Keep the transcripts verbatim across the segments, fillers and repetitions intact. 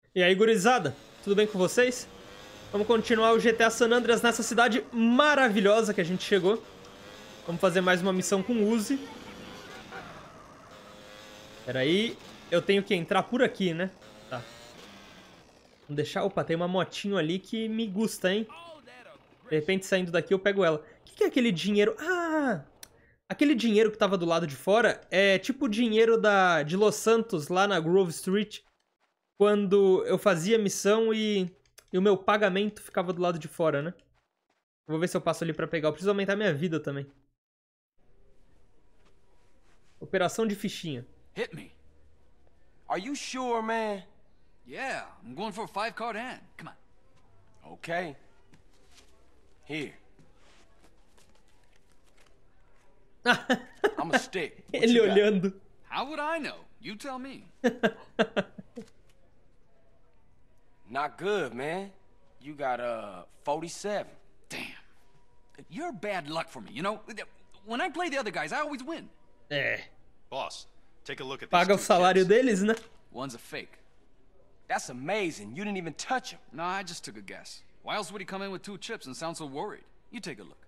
E aí, gurizada? Tudo bem com vocês? Vamos continuar o G T A San Andreas nessa cidade maravilhosa que a gente chegou. Vamos fazer mais uma missão com o Uzi. Peraí, eu tenho que entrar por aqui, né? Tá. Vamos deixar... Opa, tem uma motinho ali que me gusta, hein? De repente, saindo daqui, eu pego ela. O que, que é aquele dinheiro? Ah! Aquele dinheiro que tava do lado de fora é tipo o dinheiro da... de Los Santos, lá na Grove Street. Quando eu fazia missão e... e o meu pagamento ficava do lado de fora, né? Vou ver se eu passo ali pra pegar. Eu preciso aumentar minha vida também. Operação de fichinha. Hit me. Are you sure, man? Yeah, I'm going for a five card hand. Come on. Okay. Here. I'm a stick. What Ele you got? olhando. How would I know? You tell me. Not good, man. You got uh forty-seven. Damn. You're bad luck for me, you know? When I play the other guys, I always win. É. Boss, take a look at these Paga o two salário kids. deles, né? One's a fake. That's amazing. You didn't even touch him. No, I just took a guess. Why else would he come in with two chips and sound so worried? You take a look.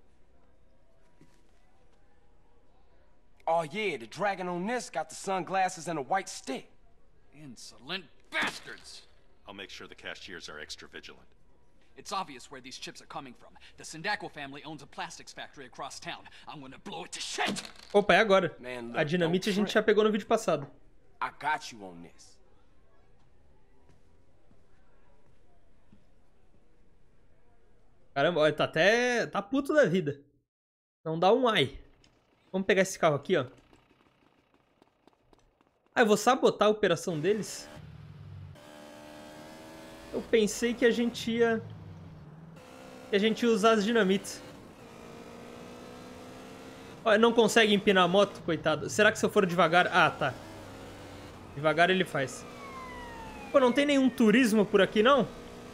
Oh yeah, the dragon on this got the sunglasses and a white stick. Insolent bastards! I'll make sure the cashiers are extra vigilant. It's obvious where these chips are coming from. The Sindaco family owns a plastics factory across town. I'm gonna blow it to shit! Opa, é agora. Man, look, A dinamite a don't gente trip. já pegou no vídeo passado. I got you on this. Caramba, olha, tá até... tá puto da vida. Não dá um ai. Vamos pegar esse carro aqui, ó. Ah, eu vou sabotar a operação deles? Eu pensei que a gente ia... que a gente ia usar as dinamites. Olha, não consegue empinar a moto, coitado. Será que se eu for devagar... Ah, tá. Devagar ele faz. Pô, não tem nenhum turismo por aqui, não?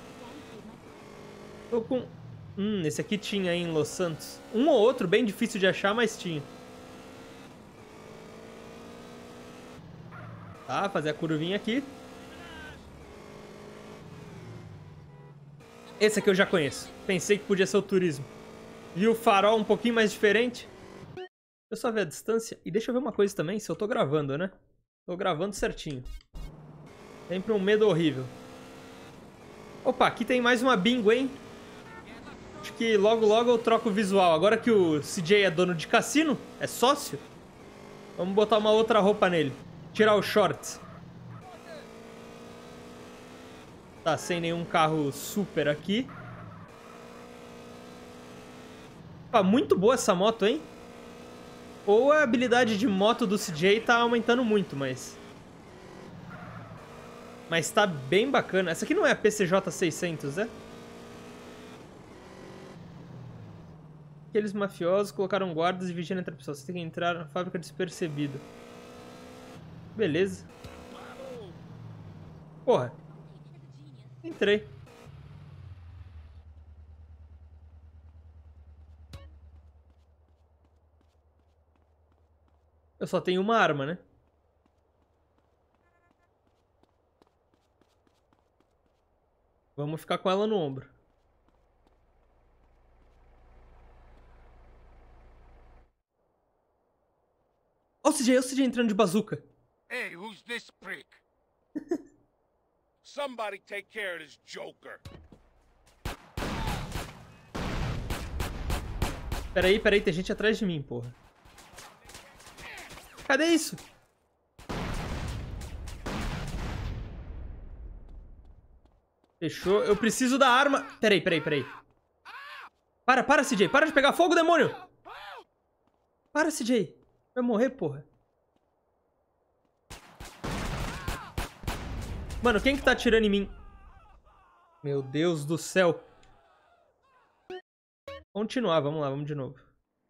Tô com... Hum, esse aqui tinha aí em Los Santos. Um ou outro, bem difícil de achar, mas tinha. Tá, fazer a curvinha aqui. Esse aqui eu já conheço. Pensei que podia ser o turismo. Vi o farol um pouquinho mais diferente. Eu só ver a distância. E deixa eu ver uma coisa também, se eu tô gravando, né? Tô gravando certinho. Sempre um medo horrível. Opa, aqui tem mais uma bingo, hein? Acho que logo logo eu troco o visual. Agora que o C J é dono de cassino, é sócio, vamos botar uma outra roupa nele. Tirar o shorts. Tá sem nenhum carro super aqui. Opa, muito boa essa moto, hein? Ou a habilidade de moto do C J tá aumentando muito, mas... Mas tá bem bacana. Essa aqui não é a P C J seiscentos, é? Aqueles mafiosos colocaram guardas e vigiando entre pessoas. Você tem que entrar na fábrica despercebido. Beleza. Porra. Entrei. Eu só tenho uma arma, né? Vamos ficar com ela no ombro. Ó o C J, ó o C J entrando de bazuca. Hey, who's this prick? Somebody take care of this joker. Peraí, peraí, tem gente atrás de mim, porra. Cadê isso? Fechou. Eu preciso da arma. Peraí, peraí, peraí. Para, para, C J. Para de pegar fogo, demônio. Para, C J. Vai morrer, porra. Mano, quem que tá atirando em mim? Meu Deus do céu. Continuar, vamos lá, vamos de novo.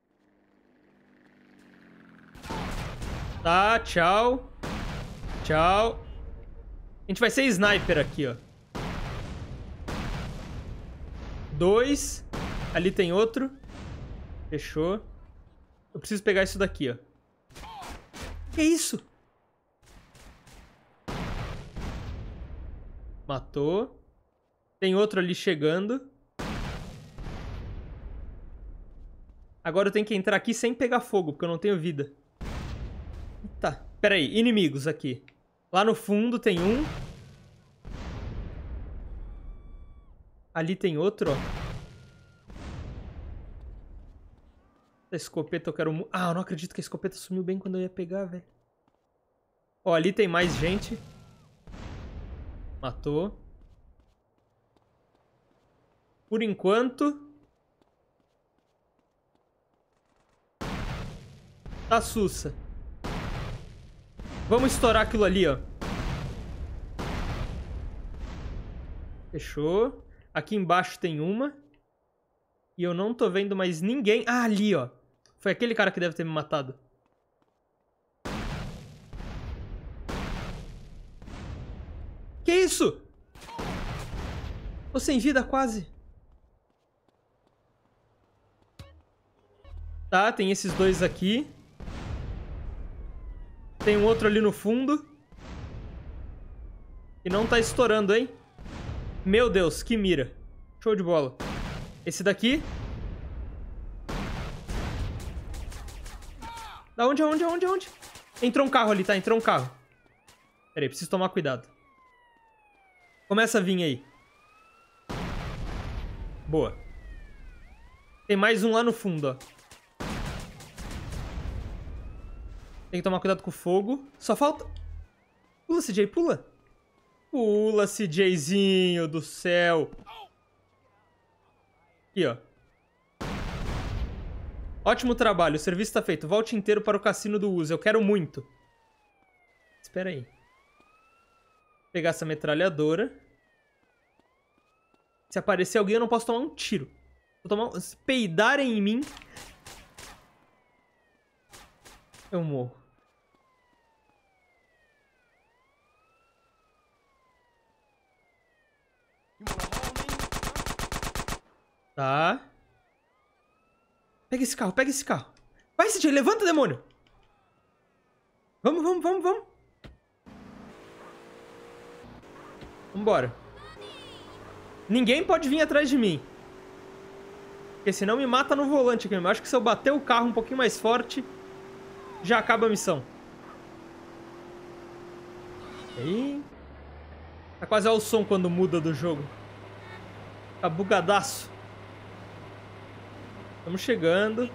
Tá, tchau. Tchau. A gente vai ser sniper aqui, ó. Dois. Ali tem outro. Fechou. Eu preciso pegar isso daqui, ó. Que isso? Matou. Tem outro ali chegando. Agora eu tenho que entrar aqui sem pegar fogo, porque eu não tenho vida. Tá, pera aí. Inimigos aqui. Lá no fundo tem um. Ali tem outro, ó. A escopeta eu quero... Ah, eu não acredito que a escopeta sumiu bem quando eu ia pegar, velho. Ó, ali tem mais gente. Matou. Por enquanto... Tá sussa. Vamos estourar aquilo ali, ó. Fechou. Aqui embaixo tem uma. E eu não tô vendo mais ninguém. Ah, ali, ó. Foi aquele cara que deve ter me matado. Que isso? Tô sem vida quase. Tá, tem esses dois aqui. Tem um outro ali no fundo. E não tá estourando, hein? Meu Deus, que mira. Show de bola. Esse daqui. Da onde, aonde, aonde, aonde? Entrou um carro ali, tá? Entrou um carro. Pera aí, preciso tomar cuidado. Começa a vir aí. Boa. Tem mais um lá no fundo, ó. Tem que tomar cuidado com o fogo. Só falta... Pula, C J, pula. Pula, C Jzinho do céu. Aqui, ó. Ótimo trabalho, o serviço tá feito. Volte inteiro para o cassino do Uzi. Eu quero muito. Espera aí. Vou pegar essa metralhadora. Se aparecer alguém, eu não posso tomar um tiro. Vou tomar um... Se peidarem em mim... Eu morro. Tá. Pega esse carro, pega esse carro. Vai, C J, levanta, demônio. Vamos, vamos, vamos, vamos. Vambora. Ninguém pode vir atrás de mim. Porque senão me mata no volante aqui. Eu acho que se eu bater o carro um pouquinho mais forte... Já acaba a missão. Aí. Tá quase ao som quando muda do jogo. Tá bugadaço. Estamos chegando.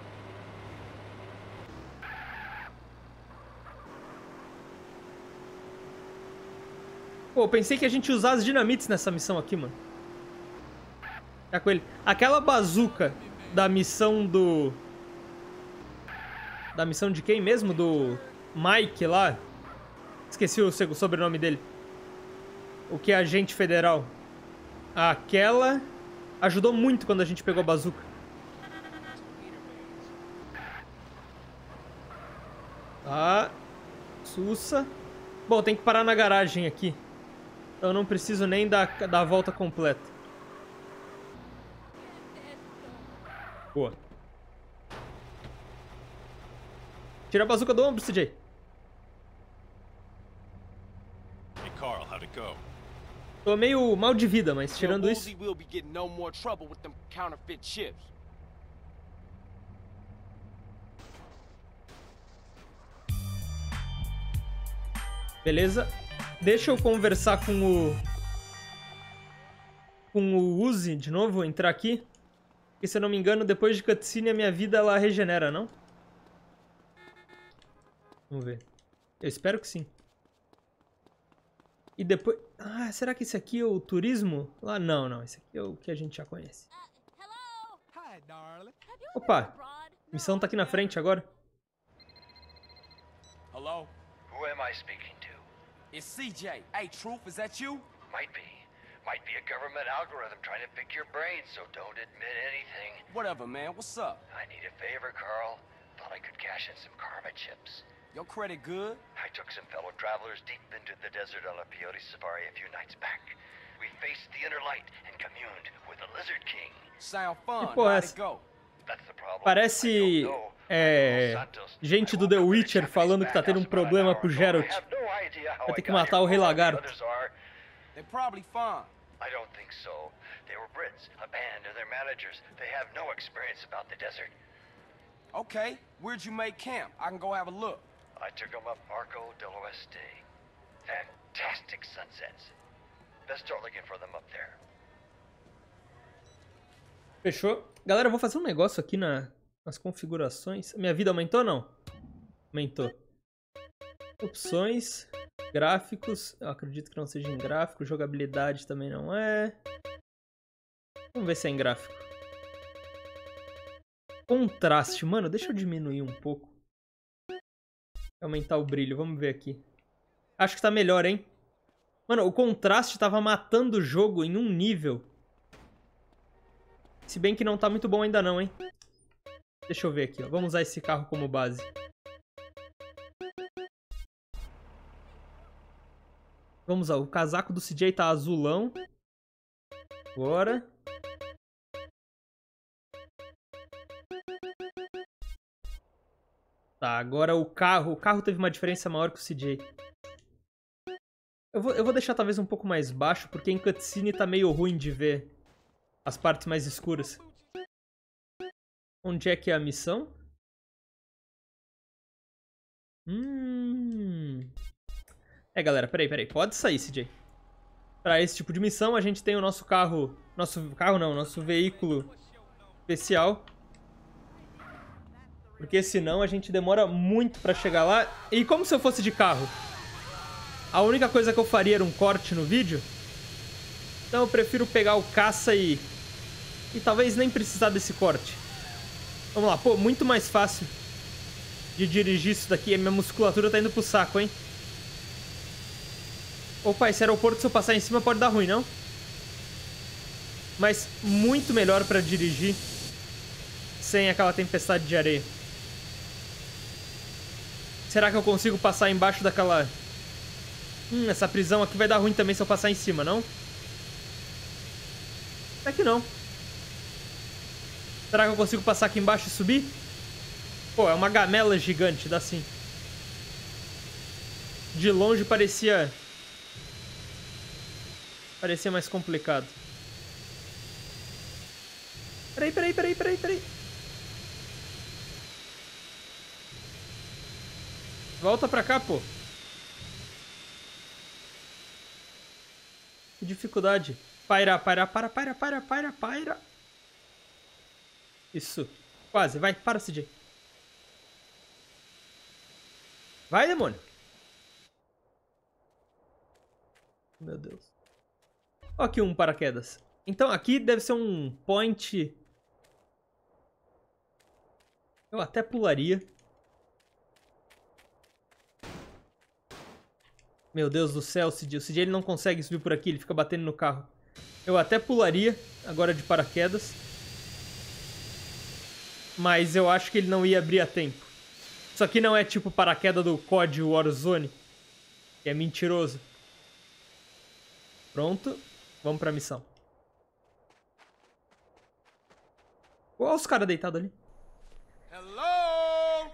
Pô, eu pensei que a gente ia usar as dinamites nessa missão aqui, mano. Tá com ele. Aquela bazuca da missão do... Da missão de quem mesmo? Do Mike lá. Esqueci o sobrenome dele. O que é agente federal. Aquela ajudou muito quando a gente pegou a bazuca. Tá. Sussa. Bom, tem que parar na garagem aqui. Então eu não preciso nem dar, dar a volta completa. Boa. Tira a bazuca do ombro, C J. Hey Carl, how'd it go? Tô meio mal de vida, mas tirando isso... Beleza. Deixa eu conversar com o... Com o Uzi de novo, entrar aqui. Porque se eu não me engano, depois de cutscene a minha vida ela regenera, não? Vamos ver. Eu espero que sim. E depois... Ah, será que esse aqui é o turismo? Lá não, não. Esse aqui é o que a gente já conhece. Opa! A missão tá aqui na frente agora. Hello? Who am I speaking to? It's C J. Hey, Truth, is that you? Might be. Might be a government algorithm trying to pick your brains, so don't admit anything. Whatever, man. What's up? I need a favor, Carl. Thought I could cash in some karma chips. Your credit good? I took some fellow travelers deep into the desert on a peyote safari a few nights back. We faced the inner light and communed with the Lizard King. Sound fun. Que porra é How'd it essa? go? That's the problem. Parece... É... Gente do The Witcher falando que tá tendo um problema pro Geralt. Vai ter que matar o Rei Lagarto. They're probably fine. I don't think so. They were Brits, a band, and their managers. They have no experience about the desert. Okay, where'd you make camp? I can go have a look. I took them up Arco del Oeste. Fantastic sunsets. Let's start looking for them up there. Fechou. Galera, eu vou fazer um negócio aqui na, nas configurações. Minha vida aumentou ou não? Aumentou. Opções, gráficos. Eu acredito que não seja em gráfico. Jogabilidade também não é. Vamos ver se é em gráfico. Contraste. Mano, deixa eu diminuir um pouco. Aumentar o brilho. Vamos ver aqui. Acho que tá melhor, hein? Mano, o contraste tava matando o jogo em um nível. Se bem que não tá muito bom ainda não, hein? Deixa eu ver aqui, ó. Vamos usar esse carro como base. Vamos lá. O casaco do C J tá azulão. Agora. Tá, agora o carro. O carro teve uma diferença maior que o C J. Eu vou, eu vou deixar talvez um pouco mais baixo, porque em cutscene tá meio ruim de ver as partes mais escuras. Onde é que é a missão? Hum... É, galera, peraí, peraí. Pode sair, C J. Pra esse tipo de missão, a gente tem o nosso carro... Nosso carro não, nosso veículo especial. Porque senão a gente demora muito pra chegar lá. E como se eu fosse de carro? A única coisa que eu faria era um corte no vídeo. Então eu prefiro pegar o caça e... E talvez nem precisar desse corte. Vamos lá, pô, muito mais fácil de dirigir isso daqui. A minha musculatura tá indo pro saco, hein? Opa, esse aeroporto, se eu passar em cima, pode dar ruim, não? Mas muito melhor pra dirigir sem aquela tempestade de areia. Será que eu consigo passar embaixo daquela... Hum, essa prisão aqui vai dar ruim também se eu passar em cima, não? Até que não. Será que eu consigo passar aqui embaixo e subir? Pô, é uma gamela gigante, dá sim. De longe parecia... Parecia mais complicado. Peraí, peraí, peraí, peraí, peraí. Volta pra cá, pô. Que dificuldade. Paira, paira, para, paira, paira, paira, paira. Isso. Quase. Vai, para, C J. Vai, demônio. Meu Deus. Ó, aqui um paraquedas. Então aqui deve ser um point... Eu até pularia. Meu Deus do céu, C J. O C J ele não consegue subir por aqui, ele fica batendo no carro. Eu até pularia, agora de paraquedas. Mas eu acho que ele não ia abrir a tempo. Isso aqui não é tipo paraquedas do C O D Warzone. Que é mentiroso. Pronto. Vamos pra missão. Olha os caras deitados ali. Hello?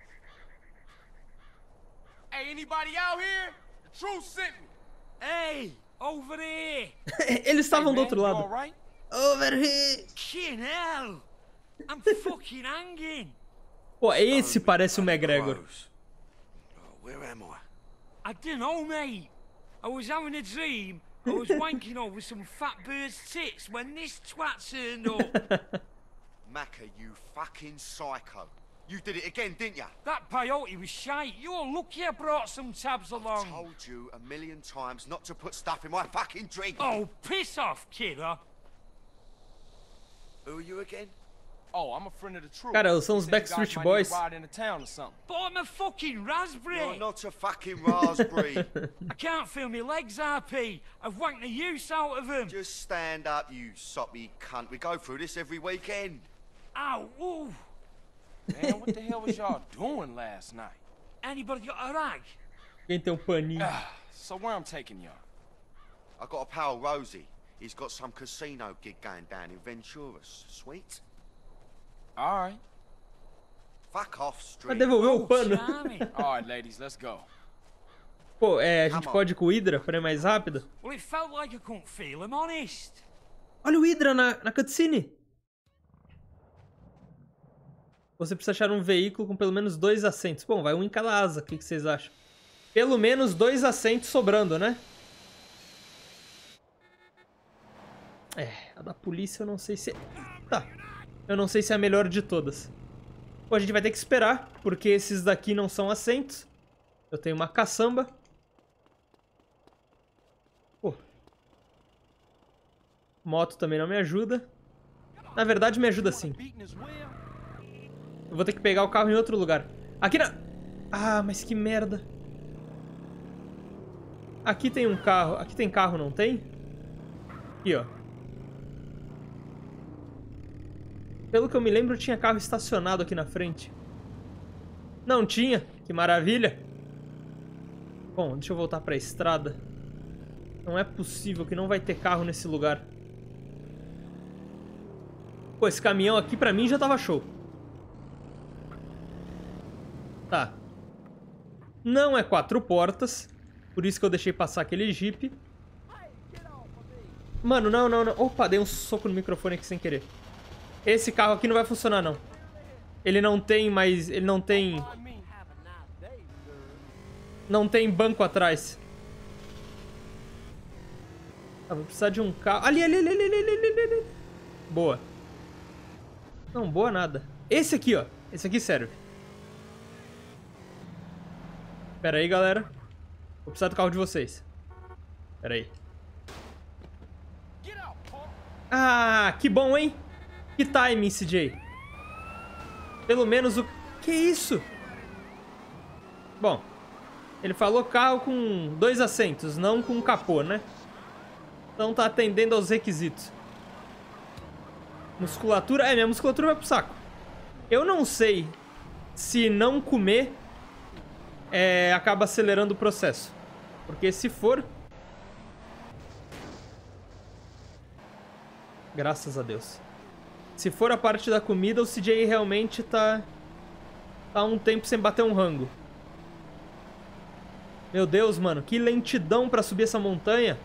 Hey, anybody out here? The truth sent me. Hey, over here. Eles estavam do outro You lado. all right? Over here. Fucking hell. I'm fucking hanging. Pô, esse parece o McGregor. Where am I? I don't know, mate. I was having a dream. I was wanking over some fat bird's tits when this twat turned up. Macca, you fucking psycho. You did it again, didn't ya? That peyote was shite. You're lucky I brought some tabs along. I told you a million times not to put stuff in my fucking drink. Oh, piss off, kidder. Who are you again? Oh, I'm a friend of the truth. Cara, são os Said you guys Backstreet might Boys. need to ride into town or something. But I'm a fucking raspberry. You're not a fucking raspberry. I can't feel my legs, R P. I've wanked the use out of them. Just stand up, you soppy cunt. We go through this every weekend. Ow, ooh. Man, what the hell was y'all doing last night? Anybody got a rag? Quem tem um paninho? So where I'm taking y'all? I got a pal, Rosie. He's got some casino gig going down in Venturas. Sweet? All right. Fuck off, Vai street. devolver o pano. Charming. All right, ladies, let's go. Pô, é, a gente pode ir com o Hydra pra ir mais rápido? Well, it felt like I couldn't feel him, honest. Olha o Hydra na, na cutscene. Você precisa achar um veículo com pelo menos dois assentos. Bom, vai um em cada asa. O que, que vocês acham? Pelo menos dois assentos sobrando, né? É, a da polícia eu não sei se... Tá. Eu não sei se é a melhor de todas. Pô, a gente vai ter que esperar, porque esses daqui não são assentos. Eu tenho uma caçamba. Pô. Moto também não me ajuda. Na verdade, me ajuda sim. Eu vou ter que pegar o carro em outro lugar. Aqui na... Ah, mas que merda. Aqui tem um carro. Aqui tem carro, não tem? Aqui, ó. Pelo que eu me lembro, tinha carro estacionado aqui na frente. Não tinha. Que maravilha. Bom, deixa eu voltar pra estrada. Não é possível que não vai ter carro nesse lugar. Pô, esse caminhão aqui pra mim já tava show. Tá. Não é quatro portas. Por isso que eu deixei passar aquele Jeep. Mano, não, não, não. Opa, dei um soco no microfone aqui sem querer. Esse carro aqui não vai funcionar, não. Ele não tem mais... Ele não tem... Não tem banco atrás. Ah, vou precisar de um carro... Ali, ali, ali, ali, ali, ali, ali. Boa. Não, boa nada. Esse aqui, ó. Esse aqui serve. Pera aí, galera. Vou precisar do carro de vocês. Pera aí. Ah, que bom, hein? Que timing, C J. Pelo menos o... Que isso? Bom. Ele falou carro com dois assentos, não com capô, né? Então tá atendendo aos requisitos. Musculatura... É, minha musculatura vai pro saco. Eu não sei se não comer é, acaba acelerando o processo. Porque se for... Graças a Deus. Se for a parte da comida, o C J realmente tá... Tá um tempo sem bater um rango. Meu Deus, mano. Que lentidão pra subir essa montanha.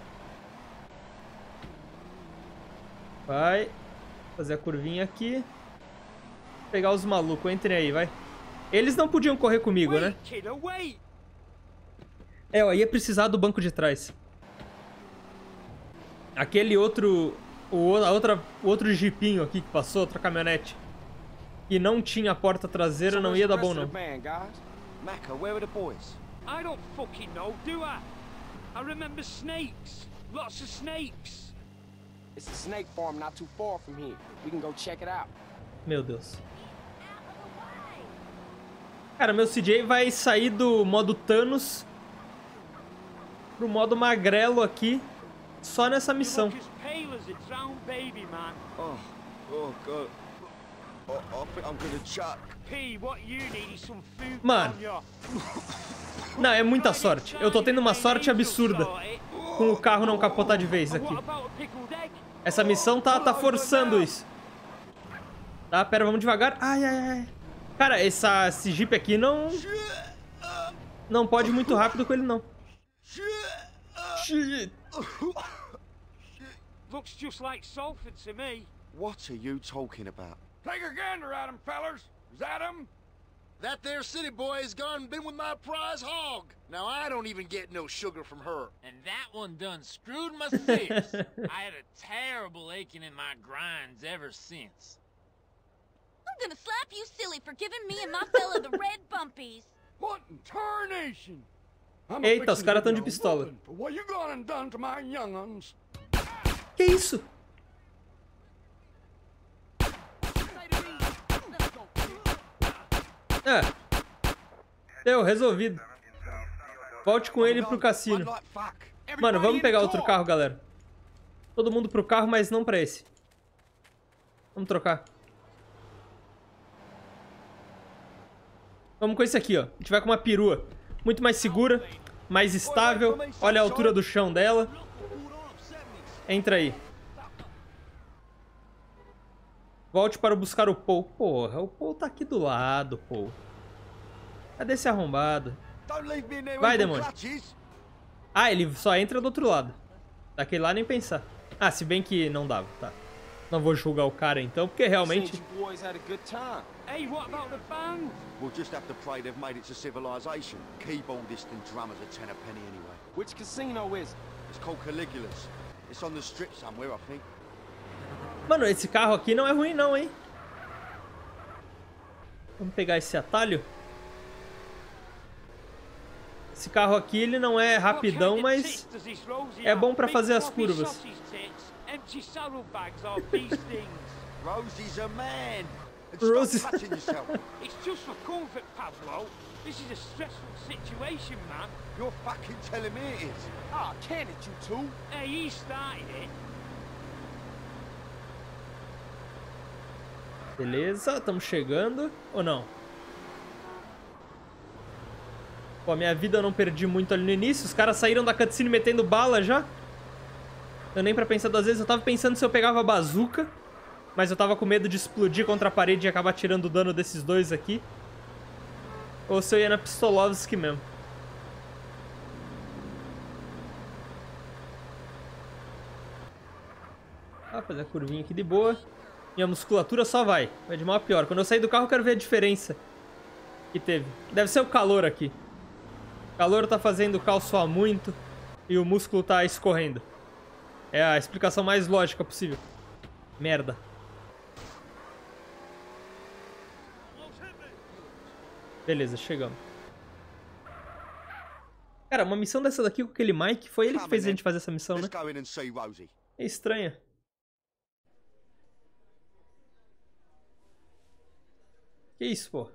Vai. Fazer a curvinha aqui. Pegar os malucos. Entrem aí, vai. Eles não podiam correr comigo, né? É, ó. Ia precisar do banco de trás. Aquele outro... O, a outra, o outro jipinho aqui que passou, outra caminhonete, e não tinha a porta traseira, não ia dar bom, não. Maka, where are the boys? I don't fucking know, do I? I remember snakes. Lots of snakes. It's a snake farm not too far from here. We can go check it out. Meu Deus. Cara, meu C J vai sair do modo Thanos pro modo magrelo aqui, só nessa missão. Oh, oh God. Oh, I think I'm gonna chuck. Mano. Não, é muita sorte. Eu tô tendo uma sorte absurda com o carro não capotar de vez aqui. Essa missão tá, tá forçando isso. Tá, pera, vamos devagar. Ai, ai, ai. Cara, essa, esse Jeep aqui não... Não pode ir muito rápido com ele, não. Shit. Looks just like Salford to me. What are you talking about? Take a gander at him, fellers. Is that him? That there city boy has gone and been with my prize hog. Now I don't even get no sugar from her. And that one done screwed my fix. I had a terrible aching in my grinds ever since. I'm gonna slap you silly for giving me and my fella the red bumpies. What in tarnation? Eita, os caras tão de pistola. What you gone and done to my young'uns? Que isso? É. Deu, resolvido. Volte com ele pro cassino. Mano, vamos pegar outro carro, galera. Todo mundo pro carro, mas não pra esse. Vamos trocar. Vamos com esse aqui, ó. A gente vai com uma perua. Muito mais segura, mais estável. Olha a altura do chão dela. Entra aí. Volte para buscar o Paul. Porra, o Paul tá aqui do lado, Paul. Cadê esse arrombado? Vai, demônio. Ah, ele só entra do outro lado. Daquele lá nem pensar. Ah, se bem que não dava, tá. Não vou julgar o cara então, porque realmente... Hey, what about the band? We'll just have to pray they've made it to civilization. Keyboardist and drummers are ten a penny anyway. Which casino is it? It's called Caligula's. It's on the strip somewhere, I think. Mano, esse carro aqui não é ruim não, hein? Vamos pegar esse atalho. Esse carro aqui, ele não é rapidão, mas é bom pra fazer as curvas. Rosie's a man. Rose. It's just for comfort, Pablo. This is a stressful situation, man. You're fucking telling me it is. Ah, can it, you two? Hey, he started it. Beleza, estamos chegando. Ou não? Pô, a minha vida eu não perdi muito ali no início. Os caras saíram da cutscene metendo bala já. Eu nem pra pensar duas vezes. Eu tava pensando se eu pegava a bazuca. Mas eu tava com medo de explodir contra a parede e acabar tirando o dano desses dois aqui. Ou se eu ia na Pistolovski mesmo. Ah, fazer a curvinha aqui de boa. Minha musculatura só vai. Vai de mal a pior. Quando eu sair do carro eu quero ver a diferença que teve. Deve ser o calor aqui. O calor tá fazendo o cal suar muito. E o músculo tá escorrendo. É a explicação mais lógica possível. Merda. Beleza, chegamos. Cara, uma missão dessa daqui com aquele Mike, foi ele que fez a gente fazer essa missão, né? É estranha. Que isso, pô?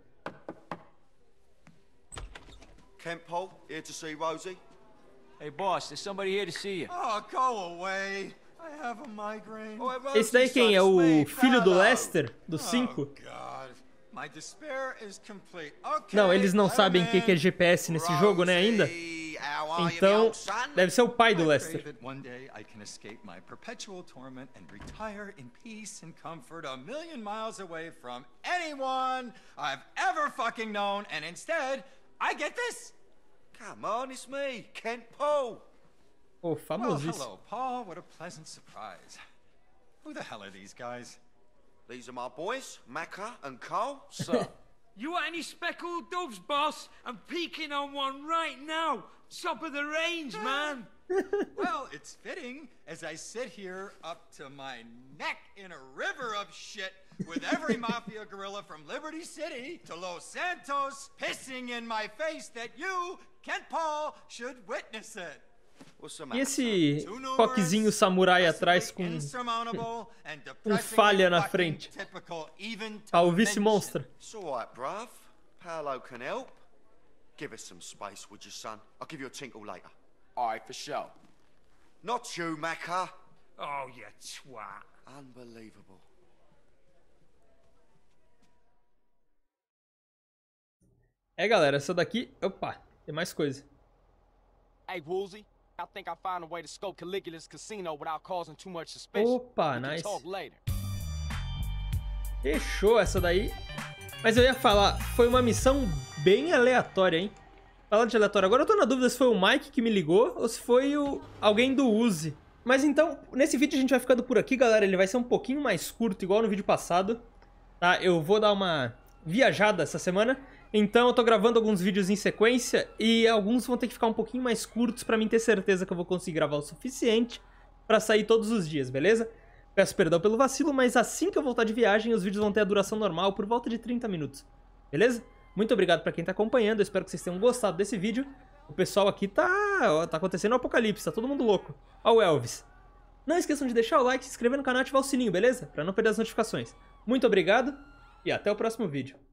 Kent Paul, here to see Rosie. Hey, boss, there's somebody here to see you. Oh, go away. I have a migraine. Oh, esse daí quem? É o filho do Lester, do cinco? My despair is complete. Okay, não, eles não sabem o que, que é G P S nesse jogo, né, ainda? Então, deve ser o pai do Lester. One day I can escape my perpetual torment and retire in peace and comfort a million miles away from anyone I've ever fucking known, and instead, I get this. Come on, it's me, Kent Paul. Oh, famosíssimo. Well, hello, Paul. What a pleasant surprise. Who the hell are these guys? These are my boys, Macca and Cole. So, you want any speckled doves, boss? I'm peeking on one right now. Top of the range, man. Well, it's fitting as I sit here up to my neck in a river of shit with every mafia gorilla from Liberty City to Los Santos pissing in my face that you, Kent Paul, should witness it. E esse coquezinho samurai atrás com um falha na frente? Ah, o vice-monstro. It's all right, bruv. Paolo can help. Give us some space, would you, son? I'll give you a tinkle later. All right, for sure. Not you, Macca. Oh, you twat. Unbelievable. É, galera, essa daqui... Opa, tem mais coisa. Hey, Woolsey. I think I found a way to scope Caligula's casino without causing too much suspicion. Opa, nice. Fechou essa daí. Mas eu ia falar, foi uma missão bem aleatória, hein? Fala de aleatório. Agora eu tô na dúvida se foi o Mike que me ligou ou se foi o... alguém do Uzi. Mas então, nesse vídeo a gente vai ficando por aqui, galera. Ele vai ser um pouquinho mais curto, igual no vídeo passado. Tá? Eu vou dar uma viajada essa semana. Então eu tô gravando alguns vídeos em sequência e alguns vão ter que ficar um pouquinho mais curtos pra mim ter certeza que eu vou conseguir gravar o suficiente pra sair todos os dias, beleza? Peço perdão pelo vacilo, mas assim que eu voltar de viagem os vídeos vão ter a duração normal por volta de trinta minutos, beleza? Muito obrigado pra quem tá acompanhando, eu espero que vocês tenham gostado desse vídeo. O pessoal aqui tá... Ó, tá acontecendo um apocalipse, tá todo mundo louco. Ó o Elvis. Não esqueçam de deixar o like, se inscrever no canal e ativar o sininho, beleza? Pra não perder as notificações. Muito obrigado e até o próximo vídeo.